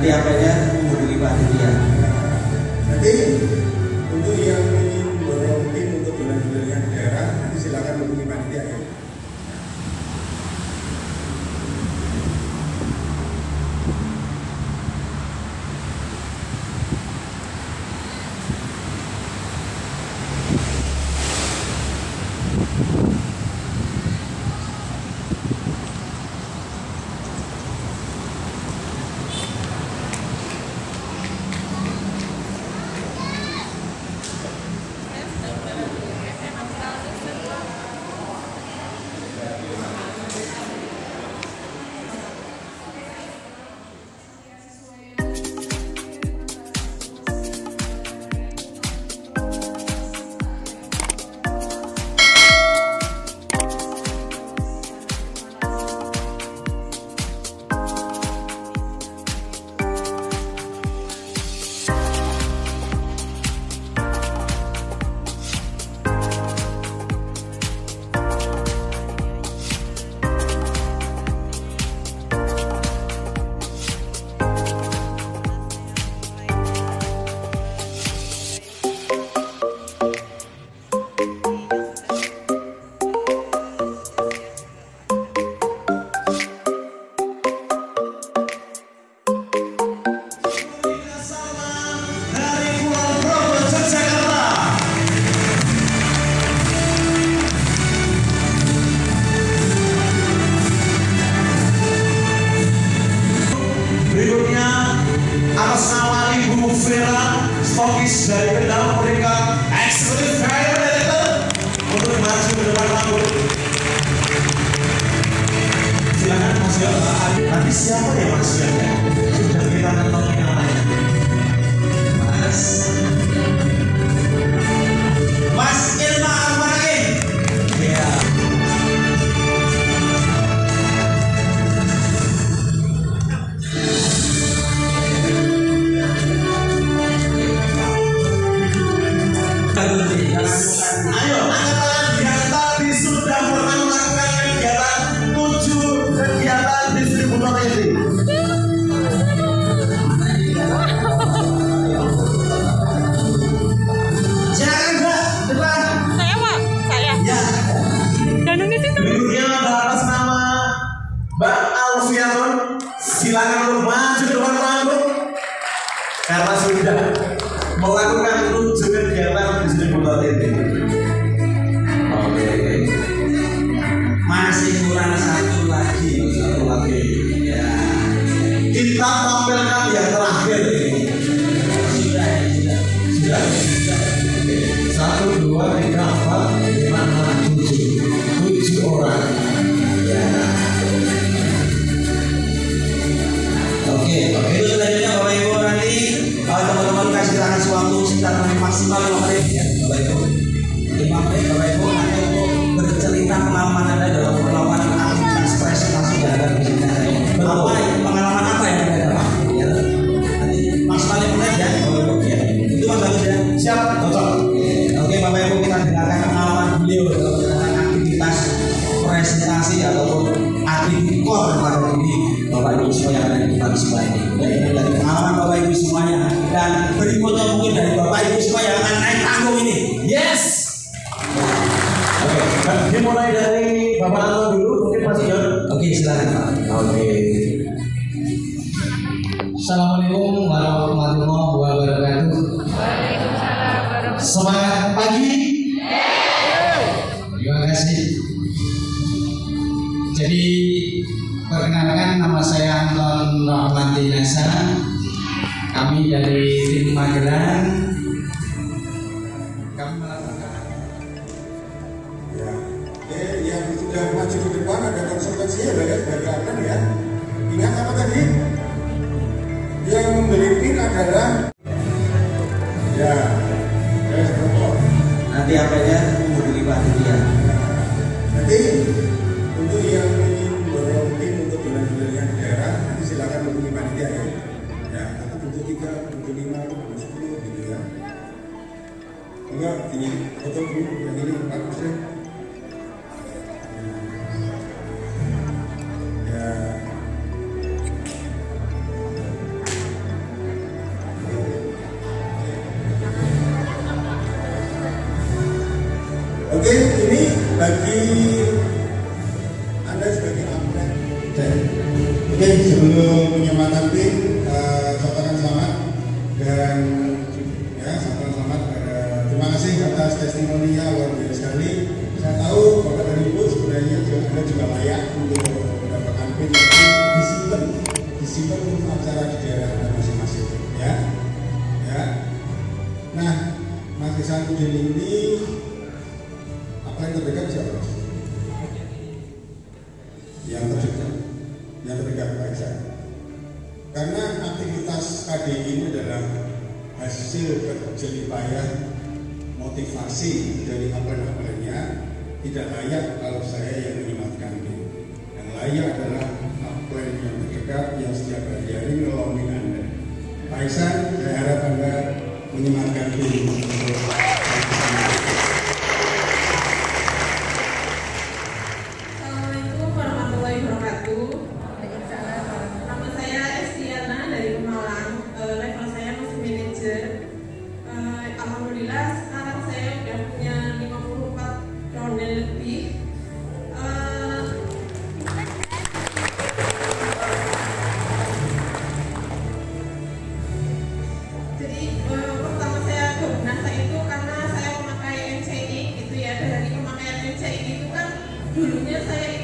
Nanti apanya menghubungi panitia. Nanti untuk yang ingin borong tim untuk bulan-bulannya di daerah, nanti silakan hubungi panitia ya. Stokis dari Kendal memberikan eksekutif driver director untuk maju ke depan panggung. Silakan Mas Yon. Tapi siapa ya Mas Yon? Sudah kita kenal namanya. Mas Ilma Armani. Ya. Ayo, angkatan yang tadi sudah pernah melakukan kegiatan 7 kegiatan distributor ini. Silakan Mbak, depan. Saya Pak, saya. Ya. Danung itu. Berikutnya atas nama Mbak Alfianun, silakan untuk maju ke depan panggung karena sudah melakukan 7 kegiatan distributor ini. Oke. Masih kurang satu lagi. Ya. Kita tampilkan yang terakhir ini. Sudah. Oke. 1, 2, 3, 4, 5, 6, 7 orang. Ya. Oke, itu selanjutnya Bapak Ibu nanti teman-teman kasih tangan suatu sekitar maksimal 5 menit ya Bapak Ibu. 5 menit Bapak Ibu nanti untuk bercerita pengalaman Anda dalam melakukan aktivitas presentasi dalam bisnis Anda. Pengalaman apa yang Anda dapat? Ya. Nanti maksimal 5 menit ya Bapak Ibu ya. Itu Mas Bagus ya. Siap, cocok. Oke Bapak Ibu, kita dengarkan pengalaman beliau dalam melakukan aktivitas presentasi ataupun aktivitas core pada diri Bapak Ibu semua yang ada di tempat semua ini. Dari pengalaman Bapak Ibu semuanya dan berikutnya mungkin dari Bapak Ibu semua yang akan naik panggung ini. Yes. Oke, dimulai dari Bapak Anwar dulu, mungkin Mas Yon. Oke, silakan Pak. Oke. Assalamualaikum warahmatullahi wabarakatuh. Semangat pagi. Terima kasih. Jadi perkenalkan, nama saya Anton Rahmati Nasa. Kami dari tim Magelang. Kami melakukan Ya. Yang sudah maju ke depan ada konsekuensinya bagaimana ya? Ingat apa tadi? Yang membeli pin adalah ya. Nanti apanya menghubungi panitia. Nanti untuk yang ingin borong tim untuk bulan-bulannya di daerah, nanti silakan hubungi panitia ya. Ya, atau bentuk 3, bentuk 5, bentuk 10 gitu ya. Enggak, ini foto dulu yang ini Pak Presiden. Ya. Oke, ini bagi Anda sebagai atlet. Oke, sebelum menyemangkan tim, ucapkan selamat dan ya selamat. Terima kasih atas testimoninya luar biasa sekali. Saya tahu Bapak dan Ibu sebenarnya Anda juga layak untuk mendapatkan pin yang disimpan untuk acara di daerah Anda masing-masing. Ya. Nah, Mas Isan Udin ini apa yang terdekat siapa? Yang terdekat Pak Isan. Karena aktivitas KDI ini adalah hasil kerja payah motivasi dari apel-apelnya. Tidak layak kalau saya yang menyematkan ini. Yang layak adalah apel yang terdekat yang setiap hari menolongin Anda. Pak Isan, saya harap Anda menyematkan ini untuk Assalamualaikum warahmatullahi wabarakatuh. Nama saya Estiana dari Pemalang. Level saya masih manajer. Alhamdulillah sekarang saya sudah punya 54 ronde lebih. Jadi pertama saya ke NASA itu karena saya memakai NCI gitu ya. Dari pemakaian NCI itu kan dulunya saya